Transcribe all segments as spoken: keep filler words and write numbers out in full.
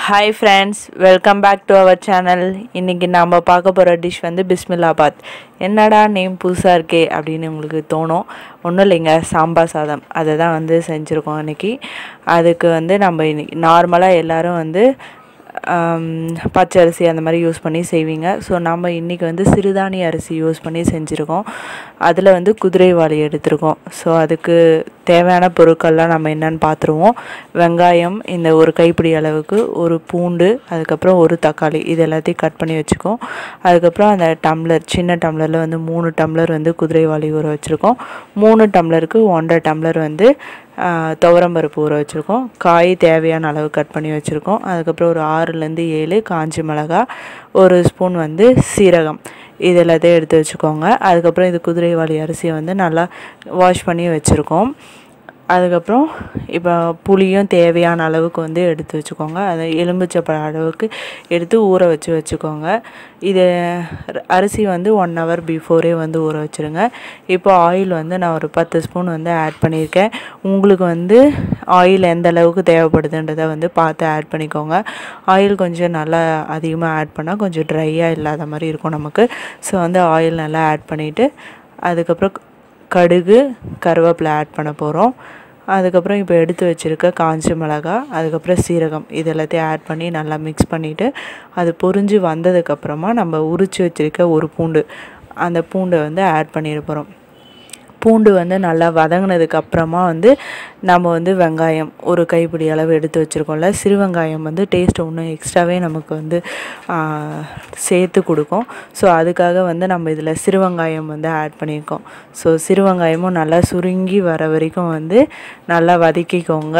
Hi friends, welcome back to our channel. இன்னைக்கு நாம பார்க்க போற டிஷ் வந்து பிஸ்மில்லாபாத். என்னடா நேம் புதுசா இருக்கே அப்படினு உங்களுக்கு தோணும். ஒண்ணும் இல்லைங்க, சாம்பார் சாதம். அதை தான் வந்து செஞ்சிருக்கோம் இன்னைக்கு. அதுக்கு வந்து நம்ம இன்னைக்கு நார்மலா எல்லாரும் வந்து பச்சை அரிசி அந்த மாதிரி யூஸ் பண்ணி செய்வீங்க. ஸோ நம்ம இன்றைக்கி வந்து சிறுதானிய அரிசி யூஸ் பண்ணி செஞ்சுருக்கோம். அதில் வந்து குதிரைவாலி எடுத்திருக்கோம். ஸோ அதுக்கு தேவையான பொருட்கள்லாம் நம்ம என்னென்னு பார்த்துருவோம். வெங்காயம் இந்த ஒரு கைப்பிடி அளவுக்கு, ஒரு பூண்டு, அதுக்கப்புறம் ஒரு தக்காளி, இது எல்லாத்தையும் கட் பண்ணி வச்சுக்கோம். அதுக்கப்புறம் அந்த டம்ளர், சின்ன டம்ளரில் வந்து மூணு டம்ளர் வந்து குதிரைவாலி ஊற வச்சுருக்கோம். மூணு டம்ளருக்கு ஒன்றரை டம்ளர் வந்து துவரம்பருப்பு ஊற வச்சுருக்கோம். காய் தேவையான அளவு கட் பண்ணி வச்சுருக்கோம். அதுக்கப்புறம் ஒரு ஆறுலேருந்து ஏழு காஞ்சி மிளகா, ஒரு ஸ்பூன் வந்து சீரகம், இது எல்லாத்தையும் எடுத்து வச்சுக்கோங்க. அதுக்கப்புறம் இது குதிரைவாலி அரிசியை வந்து நல்லா வாஷ் பண்ணி வச்சுருக்கோம். அதுக்கப்புறம் இப்போ புளியும் தேவையான அளவுக்கு வந்து எடுத்து வச்சுக்கோங்க. அதை எலும்பிச்சப்பழ அளவுக்கு எடுத்து ஊற வச்சு வச்சுக்கோங்க. இது அரிசி வந்து ஒன் ஹவர் பிஃபோரே வந்து ஊற வச்சுருங்க. இப்போ ஆயில் வந்து நான் ஒரு பத்து ஸ்பூன் வந்து ஆட் பண்ணியிருக்கேன். உங்களுக்கு வந்து ஆயில் எந்த அளவுக்கு தேவைப்படுதுன்றதை வந்து பார்த்து ஆட் பண்ணிக்கோங்க. ஆயில் கொஞ்சம் நல்லா அதிகமாக ஆட் பண்ணால் கொஞ்சம் ட்ரையாக இல்லாத மாதிரி இருக்கும் நமக்கு. ஸோ வந்து ஆயில் நல்லா ஆட் பண்ணிவிட்டு அதுக்கப்புறம் கடுகு, கருவேப்பிலை ஆட் பண்ண போகிறோம். அதுக்கப்புறம் இப்போ எடுத்து வச்சுருக்க காஞ்ச மிளகா, அதுக்கப்புறம் சீரகம், இது எல்லாத்தையும் ஆட் பண்ணி நல்லா மிக்ஸ் பண்ணிவிட்டு அது பொரிஞ்சு வந்ததுக்கப்புறமா நம்ம உரித்து வச்சுருக்க ஒரு பூண்டு, அந்த பூண்டை வந்து ஆட் பண்ணிட போகிறோம். பூண்டு வந்து நல்லா வதங்கினதுக்கப்புறமா வந்து நம்ம வந்து வெங்காயம் ஒரு கைப்பிடி அளவு எடுத்து வச்சுருக்கோம்ல, சிறு வெங்காயம் வந்து டேஸ்ட்டு இன்னும் எக்ஸ்ட்ராவே நமக்கு வந்து சேர்த்து கொடுக்கும். ஸோ அதுக்காக வந்து நம்ம இதில் சிறு வெங்காயம் வந்து ஆட் பண்ணியிருக்கோம். ஸோ சிறு வெங்காயமும் நல்லா சுருங்கி வர வரைக்கும் வந்து நல்லா வதக்கிக்கோங்க.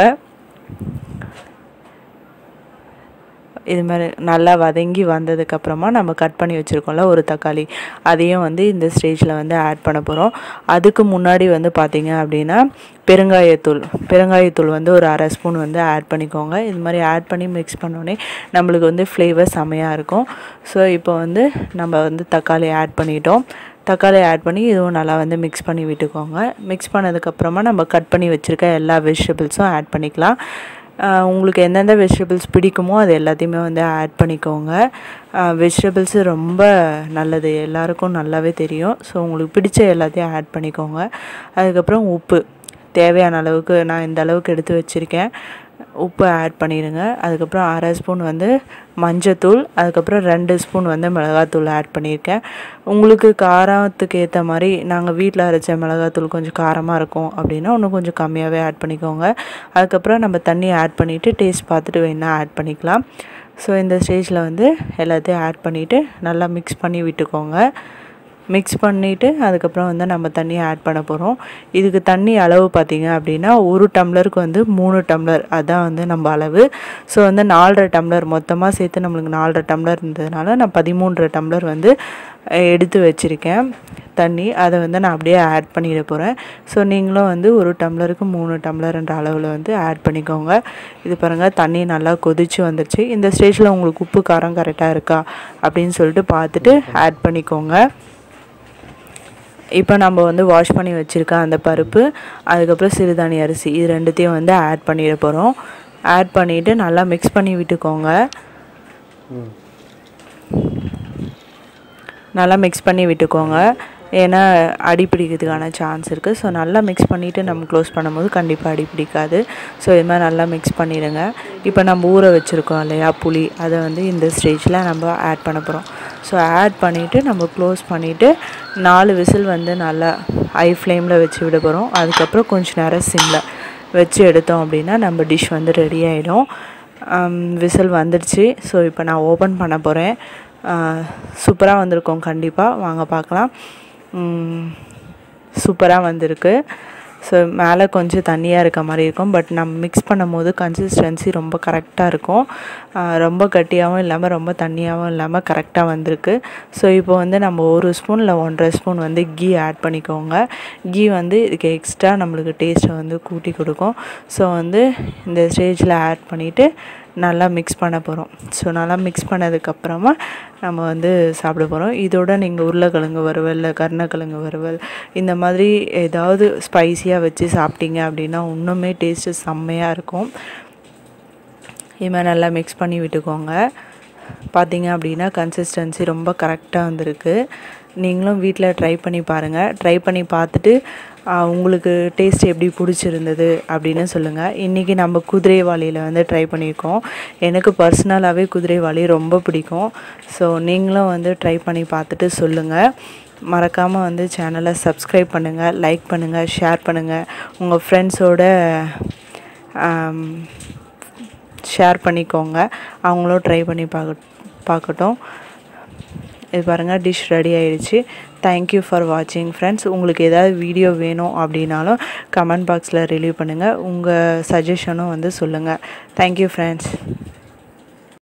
இது மாதிரி நல்லா வதங்கி வந்ததுக்கப்புறமா நம்ம கட் பண்ணி வச்சுருக்கோம்ல ஒரு தக்காளி, அதையும் வந்து இந்த ஸ்டேஜில் வந்து ஆட் பண்ண போகிறோம். அதுக்கு முன்னாடி வந்து பார்த்திங்க அப்படின்னா பெருங்காயத்தூள் பெருங்காயத்தூள் வந்து ஒரு அரை ஸ்பூன் வந்து ஆட் பண்ணிக்கோங்க. இது மாதிரி ஆட் பண்ணி மிக்ஸ் பண்ணோடனே நம்மளுக்கு வந்து ஃப்ளேவர் செம்மையாக இருக்கும். ஸோ இப்போ வந்து நம்ம வந்து தக்காளி ஆட் பண்ணிட்டோம். தக்காளி ஆட் பண்ணி இதுவும் நல்லா வந்து மிக்ஸ் பண்ணி விட்டுக்கோங்க. மிக்ஸ் பண்ணதுக்கப்புறமா நம்ம கட் பண்ணி வச்சுருக்க எல்லா வெஜிடபிள்ஸும் ஆட் பண்ணிக்கலாம். உங்களுக்கு எந்தெந்த வெஜிடபிள்ஸ் பிடிக்குமோ அது எல்லாத்தையுமே வந்து ஆட் பண்ணிக்கோங்க. வெஜிடபிள்ஸு ரொம்ப நல்லது, எல்லாருக்கும் நல்லாவே தெரியும். ஸோ உங்களுக்கு பிடிச்ச எல்லாத்தையும் ஆட் பண்ணிக்கோங்க. அதுக்கப்புறம் உப்பு தேவையான அளவுக்கு, நான் இந்த அளவுக்கு எடுத்து வச்சுருக்கேன், உப்பு ஆட் பண்ணிடுங்க. அதுக்கப்புறம் அரை ஸ்பூன் வந்து மஞ்சத்தூள், அதுக்கப்புறம் ரெண்டு ஸ்பூன் வந்து மிளகாத்தூள் ஆட் பண்ணியிருக்கேன். உங்களுக்கு காரத்துக்கு ஏற்ற மாதிரி, நாங்கள் வீட்டில் அரைச்ச மிளகாத்தூள் கொஞ்சம் காரமாக இருக்கும் அப்படின்னா இன்னும் கொஞ்சம் கம்மியாகவே ஆட் பண்ணிக்கோங்க. அதுக்கப்புறம் நம்ம தண்ணி ஆட் பண்ணிவிட்டு டேஸ்ட் பார்த்துட்டு வேணால் ஆட் பண்ணிக்கலாம். ஸோ இந்த ஸ்டேஜில் வந்து எல்லாத்தையும் ஆட் பண்ணிவிட்டு நல்லா மிக்ஸ் பண்ணி விட்டுக்கோங்க. மிக்ஸ் பண்ணிவிட்டு அதுக்கப்புறம் வந்து நம்ம தண்ணி ஆட் பண்ண போகிறோம். இதுக்கு தண்ணி அளவு பார்த்திங்க அப்படின்னா ஒரு டம்ளருக்கு வந்து மூணு டம்ளர், அதுதான் வந்து நம்ம அளவு. ஸோ வந்து நாலரை டம்ளர் மொத்தமாக சேர்த்து நம்மளுக்கு நாலரை டம்ளர் இருந்ததுனால நான் பதிமூன்றரை டம்ளர் வந்து எடுத்து வச்சுருக்கேன் தண்ணி. அதை வந்து நான் அப்படியே ஆட் பண்ணிட போகிறேன். ஸோ நீங்களும் வந்து ஒரு டம்ளருக்கு மூணு டம்ளர்ன்ற அளவில் வந்து ஆட் பண்ணிக்கோங்க. இது பாருங்கள், தண்ணி நல்லா கொதித்து வந்துடுச்சு. இந்த ஸ்டேஜில் உங்களுக்கு உப்பு காரம் கரெக்டாக இருக்கா அப்படின்னு சொல்லிட்டு பார்த்துட்டு ஆட் பண்ணிக்கோங்க. இப்போ நம்ம வந்து வாஷ் பண்ணி வச்சுருக்க அந்த பருப்பு, அதுக்கப்புறம் சிறுதானிய அரிசி, இது ரெண்டுத்தையும் வந்து ஆட் பண்ணிட போகிறோம். ஆட் பண்ணிவிட்டு நல்லா மிக்ஸ் பண்ணி விட்டுக்கோங்க. நல்லா மிக்ஸ் பண்ணி விட்டுக்கோங்க, ஏன்னா அடி பிடிக்கிறதுக்கான சான்ஸ் இருக்குது. ஸோ நல்லா மிக்ஸ் பண்ணிவிட்டு நம்ம க்ளோஸ் பண்ணும்போது கண்டிப்பாக அடி பிடிக்காது. ஸோ இது மாதிரி நல்லா மிக்ஸ் பண்ணிடுங்க. இப்போ நம்ம ஊற வச்சுருக்கோம் இல்லையா புளி, அதை வந்து இந்த ஸ்டேஜில் நம்ம ஆட் பண்ண போகிறோம். ஸோ ஆட் பண்ணிவிட்டு நம்ம க்ளோஸ் பண்ணிவிட்டு நாலு விசில் வந்து நல்லா ஹை ஃப்ளேமில் வச்சு விட போகிறோம். அதுக்கப்புறம் கொஞ்சம் நேரம் சிம்மில் வச்சு எடுத்தோம் அப்படின்னா நம்ம டிஷ் வந்து ரெடி ஆகிடும். விசில் வந்துடுச்சு. ஸோ இப்போ நான் ஓப்பன் பண்ண போகிறேன். சூப்பராக வந்திருக்கோம், கண்டிப்பாக வாங்க பார்க்கலாம். சூப்பராக வந்திருக்கு. ஸோ மேலே கொஞ்சம் தண்ணியாக இருக்க மாதிரி இருக்கும், பட் நம்ம மிக்ஸ் பண்ணும் போது கன்சிஸ்டன்சி ரொம்ப கரெக்டாக இருக்கும். ரொம்ப கட்டியாகவும் இல்லாமல் ரொம்ப தண்ணியாகவும் இல்லாமல் கரெக்டாக வந்திருக்கு. ஸோ இப்போ வந்து நம்ம ஒரு ஸ்பூன் இல்லை ஒன்றரை ஸ்பூன் வந்து கீ ஆட் பண்ணிக்கோங்க. கீ வந்து இதுக்கு எக்ஸ்ட்ரா நம்மளுக்கு டேஸ்ட்டை வந்து கூட்டி கொடுக்கும். ஸோ வந்து இந்த ஸ்டேஜில் ஆட் பண்ணிவிட்டு நல்லா மிக்ஸ் பண்ண போகிறோம். ஸோ நல்லா மிக்ஸ் பண்ணதுக்கப்புறமா நம்ம வந்து சாப்பிட போகிறோம். இதோட நீங்கள் உருளைக்கிழங்கு வறுவல், இல்லை கருணக்கிழங்கு வறுவல், இந்த மாதிரி ஏதாவது ஸ்பைஸியாக வச்சு சாப்பிட்டீங்க அப்படின்னா இன்னுமே டேஸ்ட்டு செம்மையாக இருக்கும். இது நல்லா மிக்ஸ் பண்ணி விட்டுக்கோங்க. பார்த்தீங்க அப்படின்னா கன்சிஸ்டன்சி ரொம்ப கரெக்டாக வந்திருக்கு. நீங்களும் வீட்டில் ட்ரை பண்ணி பாருங்கள். ட்ரை பண்ணி பார்த்துட்டு உங்களுக்கு டேஸ்ட் எப்படி பிடிச்சிருந்தது அப்படின்னு சொல்லுங்கள். இன்றைக்கி நம்ம குதிரைவாளியில் வந்து ட்ரை பண்ணியிருக்கோம். எனக்கு பர்சனலாகவே குதிரைவாளி ரொம்ப பிடிக்கும். ஸோ நீங்களும் வந்து ட்ரை பண்ணி பார்த்துட்டு சொல்லுங்கள். மறக்காமல் வந்து சேனலை சப்ஸ்கிரைப் பண்ணுங்கள், லைக் பண்ணுங்கள், ஷேர் பண்ணுங்கள். உங்கள் ஃப்ரெண்ட்ஸோட ஷேர் பண்ணிக்கோங்க. அவங்களும் ட்ரை பண்ணி பார்க்க பார்க்கட்டும். இது பாருங்கள், டிஷ் ரெடி ஆயிடுச்சு. தேங்க்யூ ஃபார் வாட்சிங் ஃப்ரெண்ட்ஸ். உங்களுக்கு ஏதாவது வீடியோ வேணும் அப்படின்னாலும் கமெண்ட் பாக்ஸில் ரிலீவ் பண்ணுங்கள். உங்கள் சஜஷனும் வந்து சொல்லுங்கள். Thank you friends.